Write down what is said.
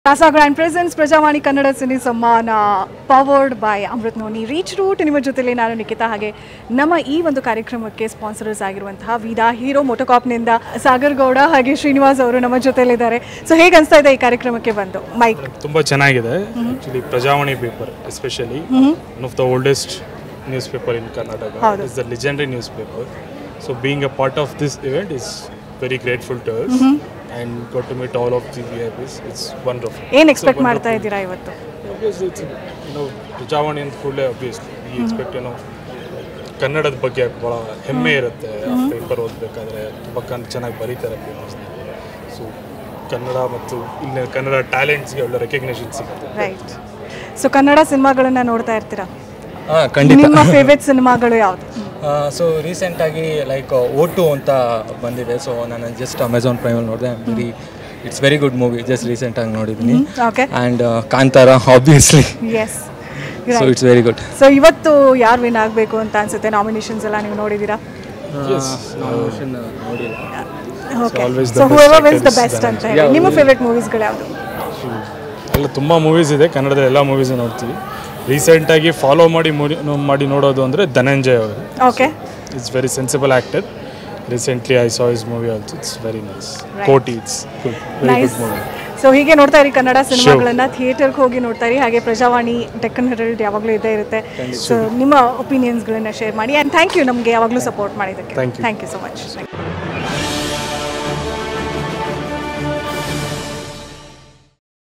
Casa Grand Presents Prajavani Kannada cine ಸಮ್ಮಾನ powered by Amrut noni reach root ನಿಮ್ಮ ಜೊತೆಲಿ ನಾನು ನಿಖಿತಾ ಹಾಗೆ ನಮ್ಮ ಈ ಒಂದು ಕಾರ್ಯಕ್ರಮಕ್ಕೆ ಸ್ಪಾನ್ಸರ್ಸ್ ಆಗಿರುವಂತಹ ವಿದಾ ಹೀರೋ ಮೋಟೋಕಾಪ್ನಿಂದ ಸಾಗರ್ ಗೌಡ ಹಾಗೆ ಶ್ರೀನಿವಾಸ್ ಅವರು ನಮ್ಮ ಜೊತೆಲಿದ್ದಾರೆ. ಸೊ ಹೇಗೆ ಅನಿಸ್ತಾ ಇದೆ ಈ ಕಾರ್ಯಕ್ರಮಕ್ಕೆ ಬಂದು? ಮೈಕ್ ತುಂಬಾ ಚೆನ್ನಾಗಿದೆ. Actually Prajavani paper especially one of the oldest newspaper in Karnataka. It's the legendary newspaper. So being a part of this event is very grateful to us and got to meet all of the VIPs. It's wonderful. ಏನು expect ಮಾಡ್ತಾ ಇದ್ದೀರಾ ಇವತ್ತು? Obviously it's Prajavani ಅಂತ ಕೂಡಲೇ obviously we expect ಕನ್ನಡದ ಬಗ್ಗೆ ಭಾಳ ಹೆಮ್ಮೆ ಇರುತ್ತೆ. ಪೇಪರ್ ಓದಬೇಕಾದ್ರೆ ತುಂಬ ಚೆನ್ನಾಗಿ ಬರೀತಾರೆ ಪೇಪರ್ಸ್ನ. ಸೊ ಕನ್ನಡ ಮತ್ತು ಇಲ್ಲಿ ಕನ್ನಡ ಟ್ಯಾಲೆಂಟ್ಸ್ಗೆ ಒಳ್ಳೆ ರೆಕಗ್ನಿಷನ್ ಸಿಗುತ್ತೆ. ರೈಟ್. ಸೊ ಕನ್ನಡ ಸಿನಿಮಾಗಳನ್ನು ನೋಡ್ತಾ ಇರ್ತೀರಾ? ಖಂಡಿತ. ನಿಮ್ಮ ಫೇವ್ರೆಟ್ ಸಿನಿಮಾಗಳು ಯಾವುದು? ಸೊ ರೀಸೆಂಟಾಗಿ ಲೈಕ್ O2 ಅಂತ ಬಂದಿದೆ. ಸೊ ನಾನು ಜಸ್ಟ್ ಅಮೆಝಾನ್ ಪ್ರೈಮಲ್ಲಿ ನೋಡಿದೆ. It's very good movie. Just ರೀಸೆಂಟಾಗಿ ನೋಡಿದ್ದೀನಿ. Okay. And Kantara obviously. Yes. So it's very good. So ಇವತ್ತು ಯಾರು ವಿನ್ ಆಗಬೇಕು ಅಂತ ಅನ್ಸುತ್ತೆ? ನಾಮಿನೇಷನ್ಸ್ ಎಲ್ಲ ನೀವು ನೋಡಿದ್ದೀರಾ? ನಾಮಿನೇಷನ್ ನೋಡಿಲ್ಲ. Okay. So whoever wins the best ಅಂತ ಹೇಳಿ ನಿಮ್ಮ ಫೇವ್ರೆಟ್ ಮೂವೀಸ್ಗಳು ಯಾವುದು? ಎಲ್ಲ ತುಂಬ ಮೂವೀಸ್ ಇದೆ. ಕನ್ನಡದ ಎಲ್ಲ ಮೂವೀಸ್ ನೋಡ್ತೀವಿ. ರೀಸೆಂಟಾಗಿ ಫಾಲೋ ಮಾಡಿ ನೋಡೋದು ಅಂದರೆ ಧನಂಜಯ್ ಅವರು. Okay. It's very sensible actor. Recently I saw his movie also. It's very nice. Kotee it's good, very good movie. So ಹೀಗೆ ನೋಡ್ತಾ ಇರಿ ಕನ್ನಡ ಸಿನಿಮಾಗಳನ್ನು ಥಿಯೇಟರ್ಗೆ ಹೋಗಿ ನೋಡ್ತಾ ಇರಿ. ಹಾಗೆ ಪ್ರಜಾವಾಣಿ ಡೆಕ್ಕನ್ ಹೆರಲ್ಡ್ ಯಾವಾಗಲೂ ಇದ್ದೇ ಇರುತ್ತೆ. ಸೊ ನಿಮ್ಮ ಒಪಿನಿಯನ್ಸ್ಗಳನ್ನ ಶೇರ್ ಮಾಡಿ. ಆ್ಯಂಡ್ ಥ್ಯಾಂಕ್ ಯು ನಮಗೆ ಯಾವಾಗಲೂ ಸಪೋರ್ಟ್ ಮಾಡಿದ್ದಕ್ಕೆ. Thank you so much.